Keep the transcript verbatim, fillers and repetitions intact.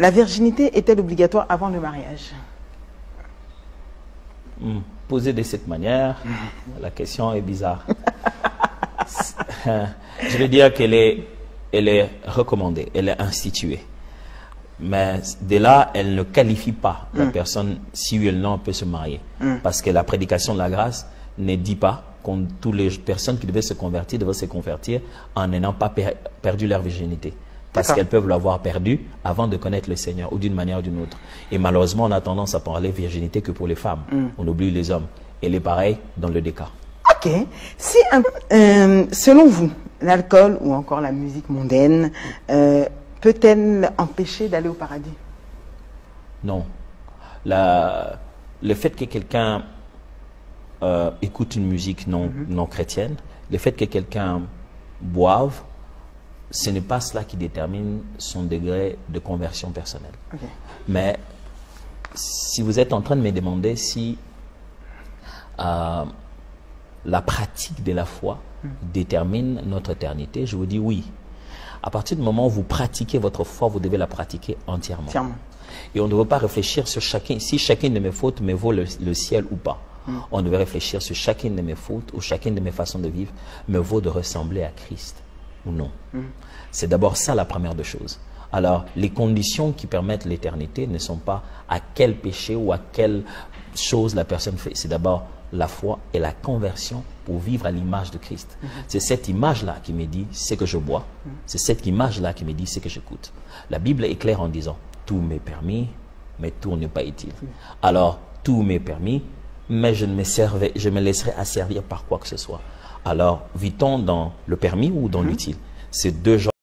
La virginité est-elle obligatoire avant le mariage? mmh. Posée de cette manière, mmh. la question est bizarre. Je veux dire qu'elle est, elle est recommandée, elle est instituée. Mais de là, elle ne qualifie pas la mm. personne, si oui ou non, peut se marier. Mm. Parce que la prédication de la grâce ne dit pas que toutes les personnes qui devaient se convertir devaient se convertir en n'ayant pas per perdu leur virginité. Parce qu'elles peuvent l'avoir perdue avant de connaître le Seigneur, ou d'une manière ou d'une autre. Et malheureusement, on a tendance à parler virginité que pour les femmes. Mm. On oublie les hommes. Et elle est pareil dans le deux cas. Ok. Si, euh, selon vous, l'alcool ou encore la musique mondaine euh, peut-elle empêcher d'aller au paradis? Non. La, le fait que quelqu'un euh, écoute une musique non, mm-hmm. non chrétienne, le fait que quelqu'un boive, ce n'est pas cela qui détermine son degré de conversion personnelle. Okay. Mais si vous êtes en train de me demander si euh, la pratique de la foi mm. détermine notre éternité, je vous dis oui. À partir du moment où vous pratiquez votre foi, vous devez la pratiquer entièrement. entièrement. Et on ne doit pas réfléchir sur chacun, si chacune de mes fautes me vaut le, le ciel ou pas. Mm. On devait réfléchir sur chacune de mes fautes ou chacune de mes façons de vivre me vaut de ressembler à Christ ou non. Mm. C'est d'abord ça la première des choses. Alors, les conditions qui permettent l'éternité ne sont pas à quel péché ou à quelle chose la personne fait. C'est d'abord la foi et la conversion pour vivre à l'image de Christ. Mm-hmm. C'est cette image-là qui me dit ce que je bois. Mm-hmm. C'est cette image-là qui me dit ce que j'écoute. La Bible est claire en disant tout m'est permis, mais tout n'est pas utile. Mm-hmm. Alors, tout m'est permis, mais je ne me, servais, je me laisserai asservir par quoi que ce soit. Alors, vit-on dans le permis ou dans mm-hmm. l'utile? C'est deux genres.